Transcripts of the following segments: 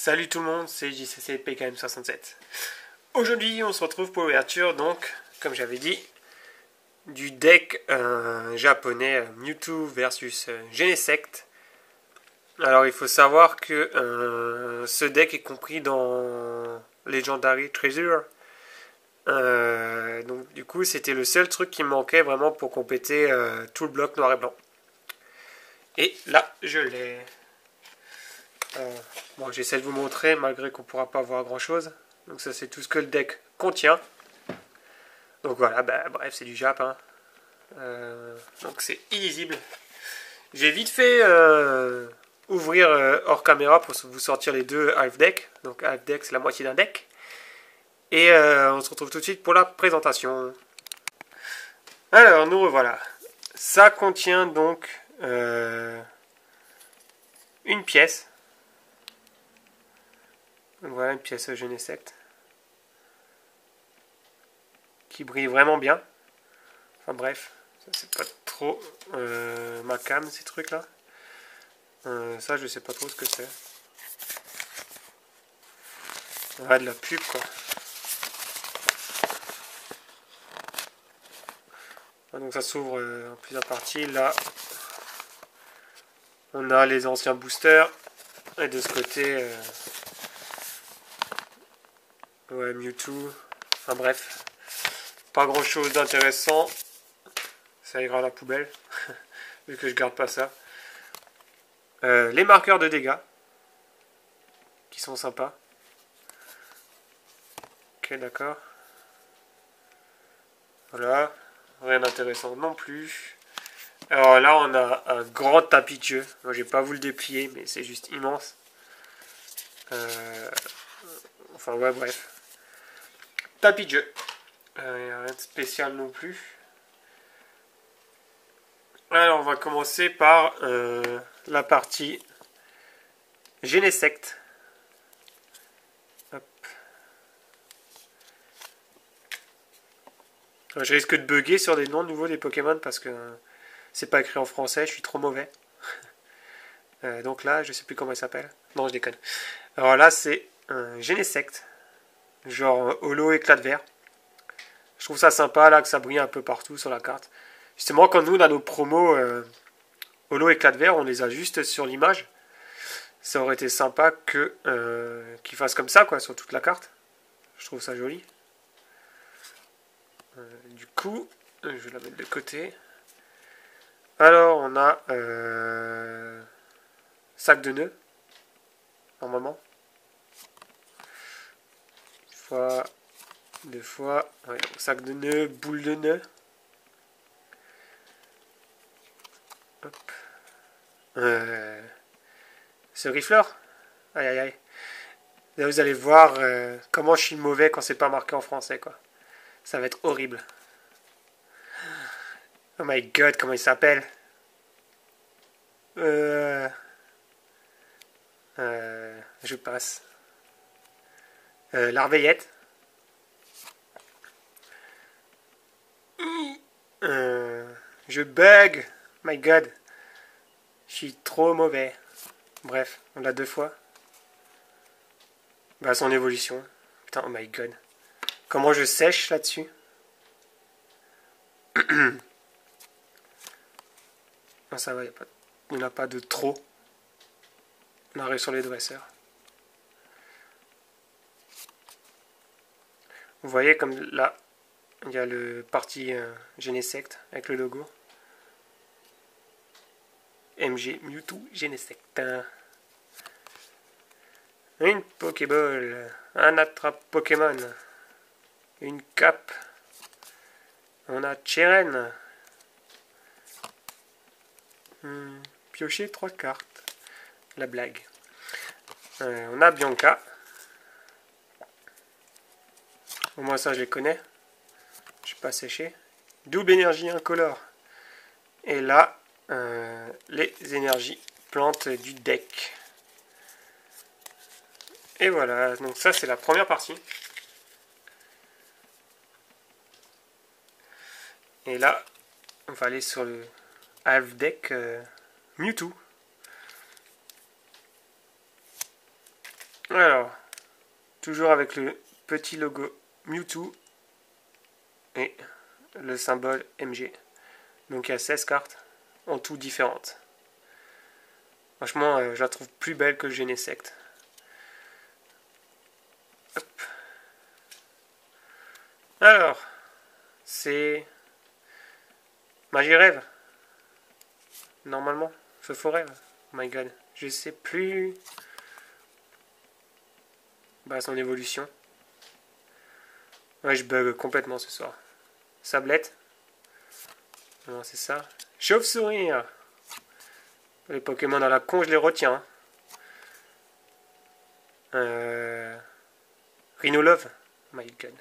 Salut tout le monde, c'est JCC PKM67. Aujourd'hui, on se retrouve pour l'ouverture, donc, comme j'avais dit, du deck japonais Mewtwo versus Genesect. Alors, il faut savoir que ce deck est compris dans Legendary Treasure. Donc, du coup, c'était le seul truc qui me manquait vraiment pour compléter tout le bloc noir et blanc. Et là, je l'ai. Bon, j'essaie de vous montrer malgré qu'on ne pourra pas voir grand chose. Donc ça c'est tout ce que le deck contient. Donc voilà, bref c'est du Jap. Hein. Donc c'est illisible. J'ai vite fait ouvrir hors caméra pour vous sortir les deux half deck. Donc half deck c'est la moitié d'un deck. Et on se retrouve tout de suite pour la présentation. Alors nous revoilà. Ça contient donc une pièce. Voilà une pièce Genesect qui brille vraiment bien. Enfin bref, ça c'est pas trop ma cam ces trucs là. Ça je sais pas trop ce que c'est. Ouais, de la pub quoi. Donc ça s'ouvre en plusieurs parties. Là on a les anciens boosters et de ce côté ouais, Mewtwo. Enfin bref, pas grand chose d'intéressant. Ça ira à la poubelle, vu que je garde pas ça. Les marqueurs de dégâts, qui sont sympas. Ok, d'accord. Voilà, rien d'intéressant non plus. Alors là, on a un grand tapis de jeu. Moi, je vais pas vous le déplier, mais c'est juste immense. Enfin, ouais, bref. Tapis de jeu. Rien de spécial non plus. Alors, on va commencer par la partie Genesect. Hop. Je risque de bugger sur des noms nouveaux des Pokémon parce que c'est pas écrit en français, je suis trop mauvais. Donc là, je sais plus comment il s'appelle. Non, je déconne. Alors là, c'est un Genesect. Genre holo éclat de verre. Je trouve ça sympa là que ça brille un peu partout sur la carte. Justement, quand nous on a nos promos holo éclat de verre, on les a juste sur l'image. Ça aurait été sympa que qu'ils fassent comme ça quoi sur toute la carte. Je trouve ça joli. Du coup, je vais la mettre de côté. Alors on a sac de nœuds. Normalement. Une fois, deux fois. Ouais, sac de nœuds, boule de nœuds. Hop. Ce rifleur. Aïe aïe aïe. Là vous allez voir comment je suis mauvais quand c'est pas marqué en français quoi. Ça va être horrible. Oh my god, comment il s'appelle je passe. L'arveillette. Je bug. My god. Je suis trop mauvais. Bref, on l'a deux fois. Bah son évolution. Putain, oh my god. Comment je sèche là-dessus. Non, ça va, il n'y en a pas de trop. On arrive sur les dresseurs. Vous voyez comme là, il y a le parti Genesect avec le logo. MG Mewtwo Genesect. Une Pokéball. Un attrape Pokémon. Une cape. On a Cheren. Piocher 3 cartes. La blague. On a Bianca. Au moins ça je les connais. Je suis pas séché. Double énergie incolore. Et là, les énergies plantes du deck. Et voilà, donc ça c'est la première partie. Et là, on va aller sur le half deck Mewtwo. Alors, toujours avec le petit logo Mewtwo et le symbole MG. Donc il y a 16 cartes, en tout différentes. Franchement, je la trouve plus belle que Genesect. Hop. Alors, c'est Magirêve. Normalement, Feu Forêt. Oh my god, je sais plus. Bah, son évolution. Ouais, je bug complètement ce soir. Sablette. Non, c'est ça. Chauve-souris. Les Pokémon à la con, je les retiens. Rhinolove. Oh my god.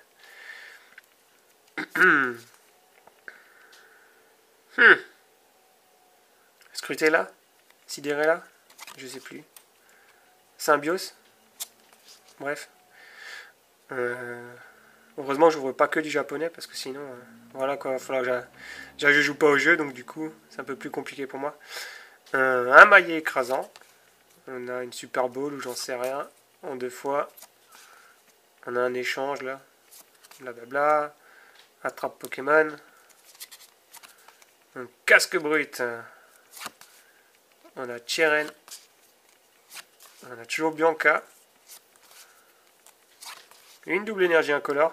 Scrutella. Sidérella. Je sais plus. Symbios. Bref. Heureusement, je n'ouvre pas que du japonais parce que sinon, voilà quoi, il va falloir que je joue pas au jeu, donc du coup, c'est un peu plus compliqué pour moi. Un maillet écrasant. On a une Super Bowl ou j'en sais rien. En 2 fois. On a un échange là. Blablabla. Attrape Pokémon. Un casque brut. On a Cheren. On a toujours Bianca. Une double énergie incolore.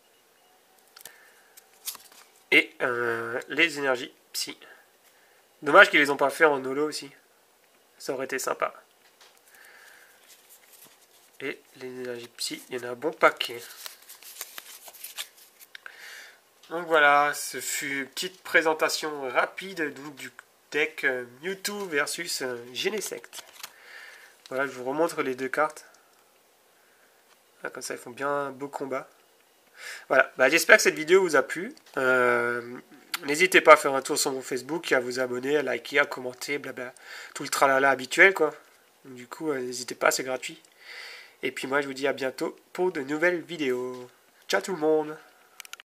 Et les énergies psy. Dommage qu'ils les ont pas fait en holo aussi. Ça aurait été sympa. Et les énergies psy, il y en a un bon paquet. Donc voilà, ce fut une petite présentation rapide donc, du deck Mewtwo versus Genesect. Voilà, je vous remontre les deux cartes. Ah, comme ça, ils font bien un beau combat. Voilà, bah, j'espère que cette vidéo vous a plu. N'hésitez pas à faire un tour sur mon Facebook, à vous abonner, à liker, à commenter, blabla. Tout le tralala habituel, quoi. Donc, du coup, n'hésitez pas, c'est gratuit. Et puis moi, je vous dis à bientôt pour de nouvelles vidéos. Ciao tout le monde!